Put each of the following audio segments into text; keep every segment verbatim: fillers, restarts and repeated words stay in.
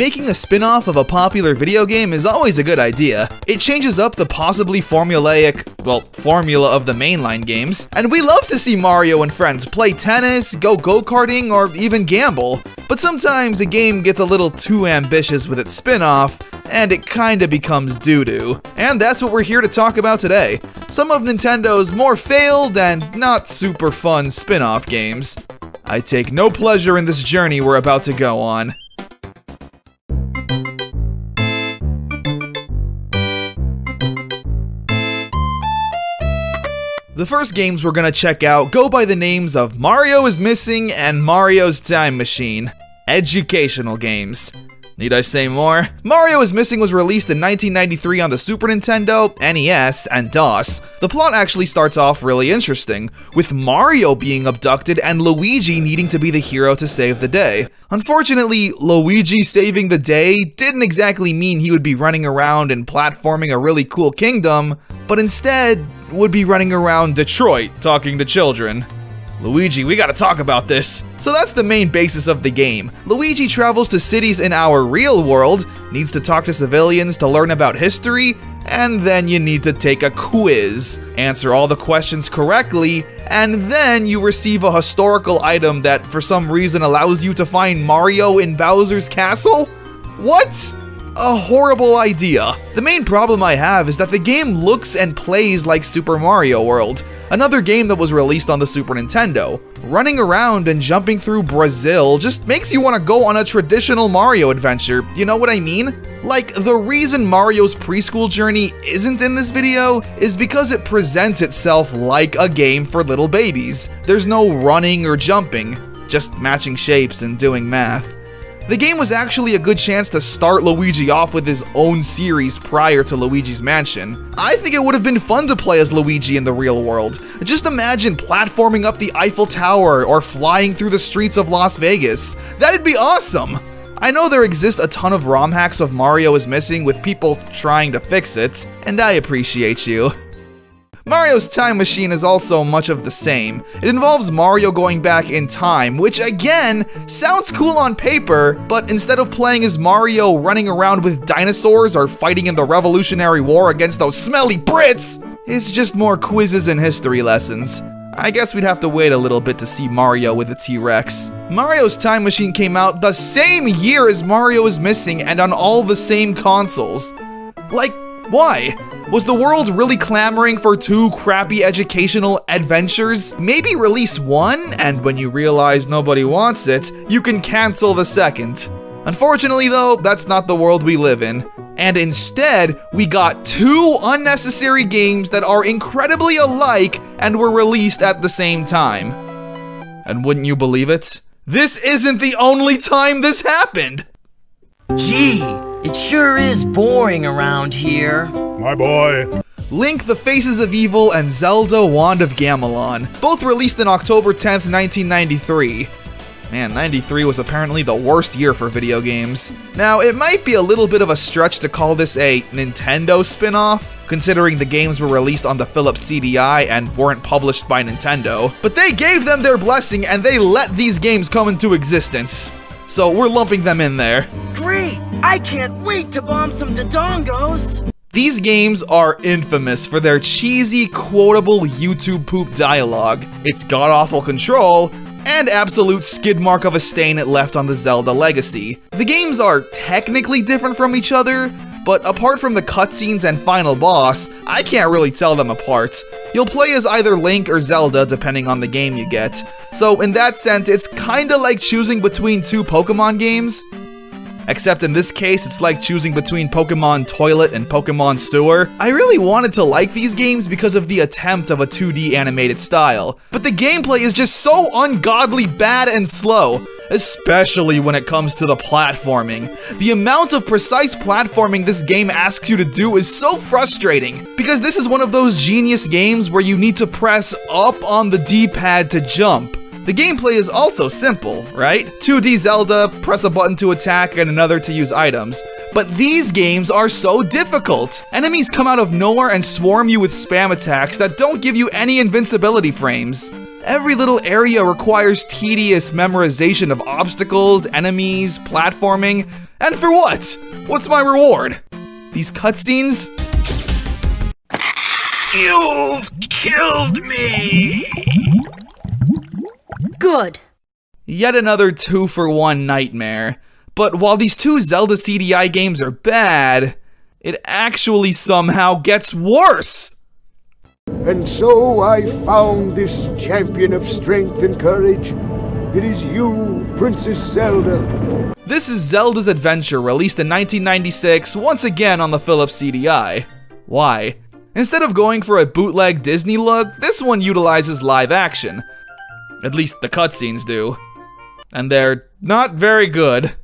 making a spin-off of a popular video game is always a good idea. It changes up the possibly formulaic, well, formula of the mainline games, and we love to see Mario and friends play tennis, go go-karting, or even gamble. But sometimes a game gets a little too ambitious with its spin-off, and it kinda becomes doo-doo. And that's what we're here to talk about today. Some of Nintendo's more failed and not super fun spin-off games. I take no pleasure in this journey we're about to go on. The first games we're gonna check out go by the names of Mario is Missing and Mario's Time Machine. Educational games. Need I say more? Mario is Missing was released in nineteen ninety-three on the Super Nintendo, N E S, and DOS. The plot actually starts off really interesting, with Mario being abducted and Luigi needing to be the hero to save the day. Unfortunately, Luigi saving the day didn't exactly mean he would be running around and platforming a really cool kingdom, but instead would be running around Detroit talking to children. Luigi, we gotta talk about this. So that's the main basis of the game. Luigi travels to cities in our real world, needs to talk to civilians to learn about history, and then you need to take a quiz. Answer all the questions correctly, and then you receive a historical item that for some reason allows you to find Mario in Bowser's castle? What? A horrible idea. The main problem I have is that the game looks and plays like Super Mario World, another game that was released on the Super Nintendo. Running around and jumping through Brazil just makes you want to go on a traditional Mario adventure, you know what I mean? Like, the reason Mario's preschool journey isn't in this video is because it presents itself like a game for little babies. There's no running or jumping, just matching shapes and doing math. The game was actually a good chance to start Luigi off with his own series prior to Luigi's Mansion. I think it would have been fun to play as Luigi in the real world. Just imagine platforming up the Eiffel Tower or flying through the streets of Las Vegas. That'd be awesome! I know there exist a ton of ROM hacks of Mario is Missing with people trying to fix it, and I appreciate you. Mario's Time Machine is also much of the same. It involves Mario going back in time, which again, sounds cool on paper, but instead of playing as Mario running around with dinosaurs or fighting in the Revolutionary War against those smelly Brits, it's just more quizzes and history lessons. I guess we'd have to wait a little bit to see Mario with a T-Rex. Mario's Time Machine came out the same year as Mario is Missing and on all the same consoles. Like, why? Was the world really clamoring for two crappy educational adventures? Maybe release one, and when you realize nobody wants it, you can cancel the second. Unfortunately though, that's not the world we live in. And instead, we got two unnecessary games that are incredibly alike and were released at the same time. And wouldn't you believe it? This isn't the only time this happened! Gee, it sure is boring around here. My boy. Link the Faces of Evil and Zelda Wand of Gamelon, both released on October tenth, nineteen ninety-three. Man, ninety-three was apparently the worst year for video games. Now, it might be a little bit of a stretch to call this a Nintendo spin-off, considering the games were released on the Philips C D I and weren't published by Nintendo, but they gave them their blessing and they let these games come into existence. So we're lumping them in there. Great! I can't wait to bomb some Dodongos! These games are infamous for their cheesy, quotable YouTube poop dialogue, its god-awful control, and absolute skid mark of a stain it left on the Zelda legacy. The games are technically different from each other, but apart from the cutscenes and final boss, I can't really tell them apart. You'll play as either Link or Zelda depending on the game you get. So in that sense, it's kinda like choosing between two Pokemon games. Except in this case, it's like choosing between Pokemon Toilet and Pokemon Sewer. I really wanted to like these games because of the attempt of a two D animated style, but the gameplay is just so ungodly bad and slow, especially when it comes to the platforming. The amount of precise platforming this game asks you to do is so frustrating, because this is one of those genius games where you need to press up on the D-pad to jump. The gameplay is also simple, right? two D Zelda, press a button to attack and another to use items. But these games are so difficult. Enemies come out of nowhere and swarm you with spam attacks that don't give you any invincibility frames. Every little area requires tedious memorization of obstacles, enemies, platforming. And for what? What's my reward? These cutscenes? You've killed me! Good. Yet another two for one nightmare. But while these two Zelda C D I games are bad, it actually somehow gets worse! And so I found this champion of strength and courage. It is you, Princess Zelda. This is Zelda's Adventure, released in nineteen ninety-six, once again on the Philips C D I. Why? Instead of going for a bootleg Disney look, this one utilizes live action. At least the cutscenes do. And they're not very good.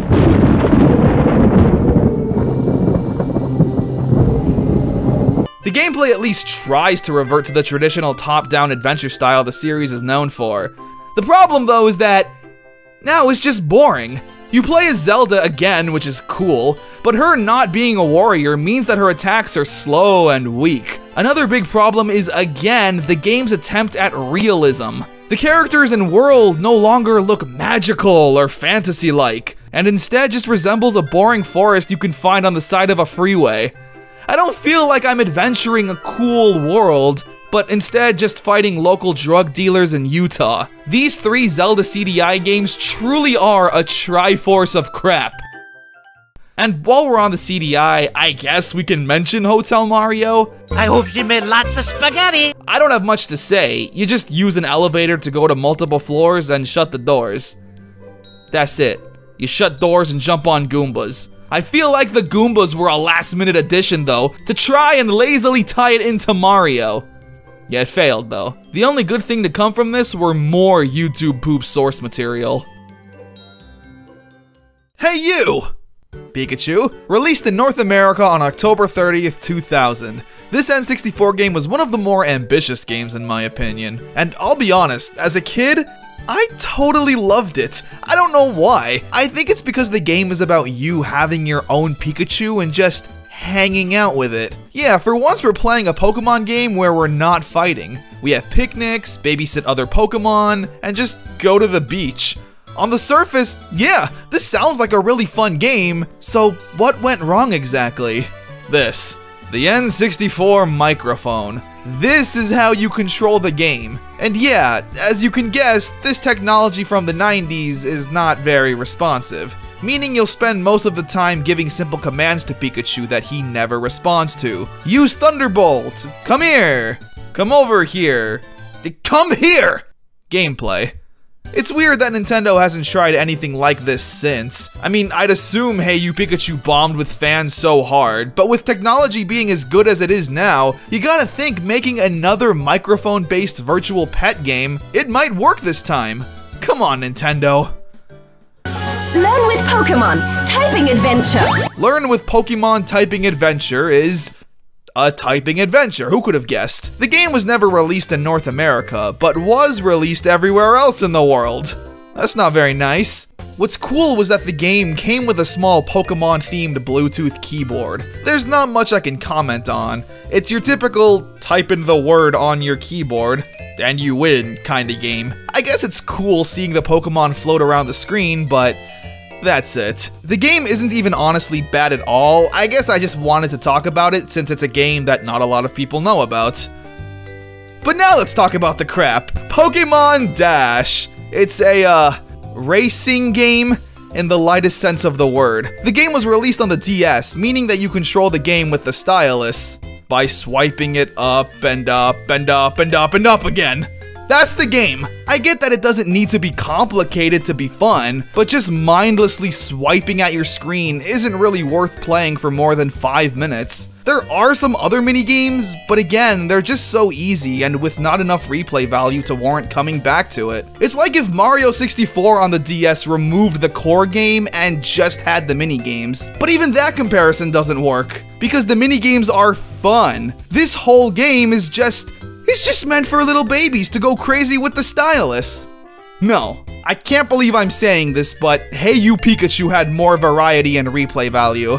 The gameplay at least tries to revert to the traditional top-down adventure style the series is known for. The problem though is that now it's just boring. You play as Zelda again, which is cool, but her not being a warrior means that her attacks are slow and weak. Another big problem is, again, the game's attempt at realism. The characters and world no longer look magical or fantasy-like, and instead just resembles a boring forest you can find on the side of a freeway. I don't feel like I'm adventuring a cool world, but instead just fighting local drug dealers in Utah. These three Zelda C D I games truly are a triforce of crap. And while we're on the C D I, I guess we can mention Hotel Mario. I hope she made lots of spaghetti! I don't have much to say. You just use an elevator to go to multiple floors and shut the doors. That's it. You shut doors and jump on Goombas. I feel like the Goombas were a last-minute addition, though, to try and lazily tie it into Mario. Yeah, it failed, though. The only good thing to come from this were more YouTube poop source material. Hey you! Pikachu, released in North America on October thirtieth, two thousand. This N sixty-four game was one of the more ambitious games in my opinion. And I'll be honest, as a kid, I totally loved it. I don't know why. I think it's because the game is about you having your own Pikachu and just hanging out with it. Yeah, for once we're playing a Pokemon game where we're not fighting. We have picnics, babysit other Pokemon, and just go to the beach. On the surface, yeah, this sounds like a really fun game, so what went wrong exactly? This. The N sixty-four microphone. This is how you control the game. And yeah, as you can guess, this technology from the nineties is not very responsive. Meaning you'll spend most of the time giving simple commands to Pikachu that he never responds to. Use Thunderbolt! Come here! Come over here! Come here! Gameplay. It's weird that Nintendo hasn't tried anything like this since. I mean, I'd assume Hey You Pikachu bombed with fans so hard, but with technology being as good as it is now, you gotta think making another microphone-based virtual pet game, it might work this time. Come on, Nintendo. Learn with Pokemon Typing Adventure. Learn with Pokemon Typing Adventure is a typing adventure, who could have guessed? The game was never released in North America, but was released everywhere else in the world. That's not very nice. What's cool was that the game came with a small Pokemon-themed Bluetooth keyboard. There's not much I can comment on. It's your typical type in the word on your keyboard, and you win kinda game. I guess it's cool seeing the Pokemon float around the screen, but that's it. The game isn't even honestly bad at all. I guess I just wanted to talk about it since it's a game that not a lot of people know about. But now let's talk about the crap. Pokemon Dash. It's a, uh, racing game in the lightest sense of the word. The game was released on the D S, meaning that you control the game with the stylus by swiping it up and up and up and up and up again. That's the game. I get that it doesn't need to be complicated to be fun, but just mindlessly swiping at your screen isn't really worth playing for more than five minutes. There are some other mini-games, but again, they're just so easy and with not enough replay value to warrant coming back to it. It's like if Mario sixty-four on the D S removed the core game and just had the mini-games. But even that comparison doesn't work, because the mini-games are fun. This whole game is just... It's just meant for little babies to go crazy with the stylus. No, I can't believe I'm saying this, but Hey You Pikachu had more variety and replay value.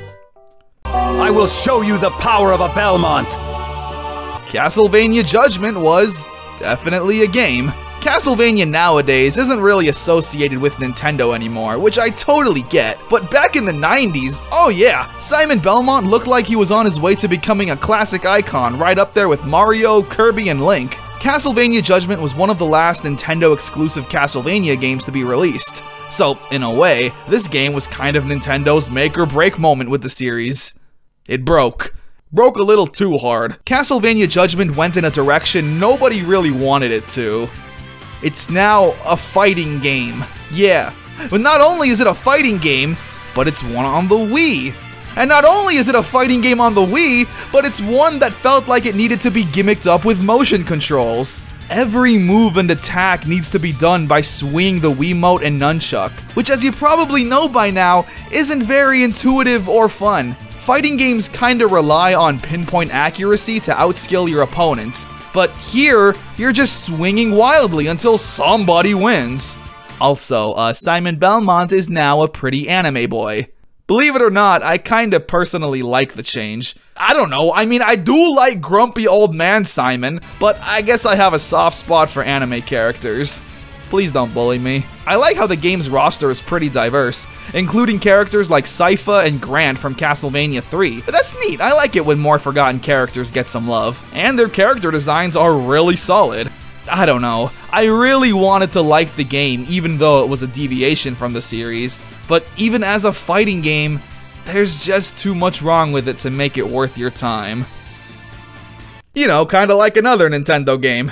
I will show you the power of a Belmont! Castlevania Judgment was definitely a game. Castlevania nowadays isn't really associated with Nintendo anymore, which I totally get, but back in the nineties, oh yeah, Simon Belmont looked like he was on his way to becoming a classic icon, right up there with Mario, Kirby, and Link. Castlevania Judgment was one of the last Nintendo-exclusive Castlevania games to be released. So, in a way, this game was kind of Nintendo's make-or-break moment with the series. It broke. Broke a little too hard. Castlevania Judgment went in a direction nobody really wanted it to. It's now a fighting game. Yeah, but not only is it a fighting game, but it's one on the Wii. And not only is it a fighting game on the Wii, but it's one that felt like it needed to be gimmicked up with motion controls. Every move and attack needs to be done by swinging the Wiimote and nunchuck, which, as you probably know by now, isn't very intuitive or fun. Fighting games kinda rely on pinpoint accuracy to outskill your opponents, but here, you're just swinging wildly until somebody wins. Also, uh, Simon Belmont is now a pretty anime boy. Believe it or not, I kinda personally like the change. I don't know, I mean, I do like grumpy old man Simon, but I guess I have a soft spot for anime characters. Please don't bully me. I like how the game's roster is pretty diverse, including characters like Sypha and Grant from Castlevania three. But that's neat, I like it when more forgotten characters get some love. And their character designs are really solid. I don't know, I really wanted to like the game even though it was a deviation from the series, but even as a fighting game, there's just too much wrong with it to make it worth your time. You know, kinda like another Nintendo game.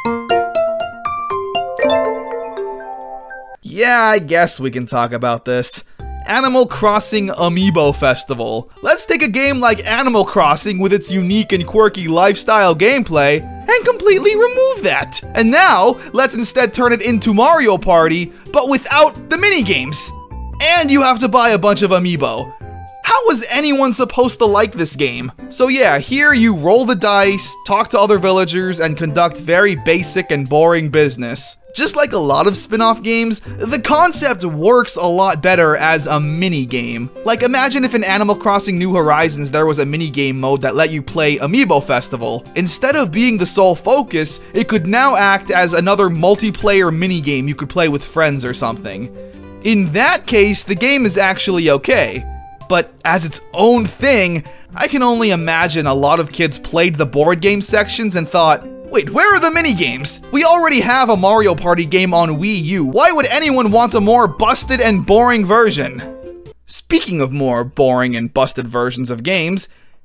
Yeah, I guess we can talk about this. Animal Crossing Amiibo Festival. Let's take a game like Animal Crossing with its unique and quirky lifestyle gameplay and completely remove that. And now, let's instead turn it into Mario Party, but without the minigames. And you have to buy a bunch of Amiibo. How was anyone supposed to like this game? So yeah, here you roll the dice, talk to other villagers, and conduct very basic and boring business. Just like a lot of spin-off games, the concept works a lot better as a mini-game. Like, imagine if in Animal Crossing New Horizons there was a mini-game mode that let you play Amiibo Festival. Instead of being the sole focus, it could now act as another multiplayer mini-game you could play with friends or something. In that case, the game is actually okay. But as its own thing, I can only imagine a lot of kids played the board game sections and thought, wait, where are the minigames? We already have a Mario Party game on Wii U. Why would anyone want a more busted and boring version? Speaking of more boring and busted versions of games,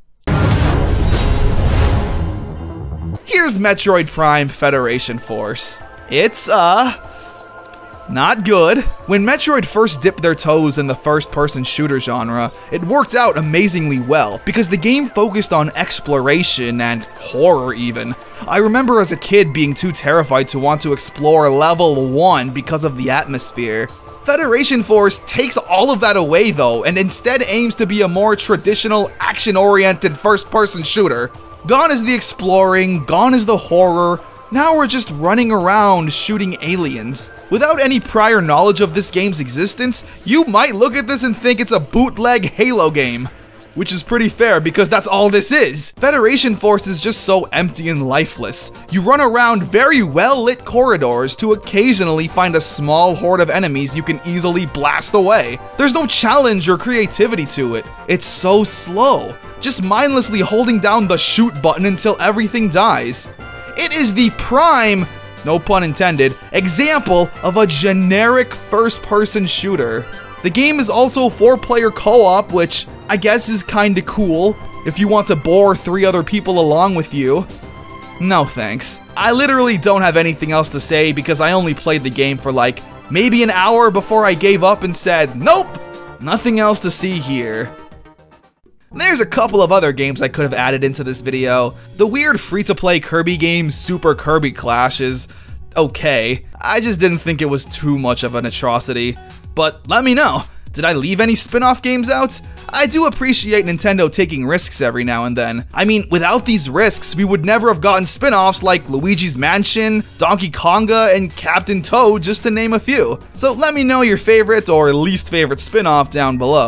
here's Metroid Prime Federation Force. It's, uh... not good. When Metroid first dipped their toes in the first-person shooter genre, it worked out amazingly well, because the game focused on exploration and horror even. I remember as a kid being too terrified to want to explore level one because of the atmosphere. Federation Force takes all of that away though, and instead aims to be a more traditional, action-oriented first-person shooter. Gone is the exploring, gone is the horror. Now we're just running around shooting aliens. Without any prior knowledge of this game's existence, you might look at this and think it's a bootleg Halo game. Which is pretty fair because that's all this is. Federation Force is just so empty and lifeless. You run around very well-lit corridors to occasionally find a small horde of enemies you can easily blast away. There's no challenge or creativity to it. It's so slow, just mindlessly holding down the shoot button until everything dies. It is the prime, no pun intended, example of a generic first-person shooter. The game is also four-player co-op, which I guess is kinda cool if you want to bore three other people along with you. No thanks. I literally don't have anything else to say because I only played the game for like maybe an hour before I gave up and said, nope, nothing else to see here. There's a couple of other games I could have added into this video. The weird free-to-play Kirby game Super Kirby Clash is okay. I just didn't think it was too much of an atrocity. But let me know, did I leave any spin-off games out? I do appreciate Nintendo taking risks every now and then. I mean, without these risks, we would never have gotten spin-offs like Luigi's Mansion, Donkey Konga, and Captain Toad, just to name a few. So let me know your favorite or least favorite spin-off down below.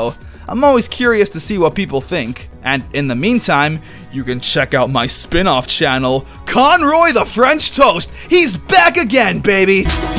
I'm always curious to see what people think. And in the meantime, you can check out my spin-off channel, Conroy the French Toast. He's back again, baby!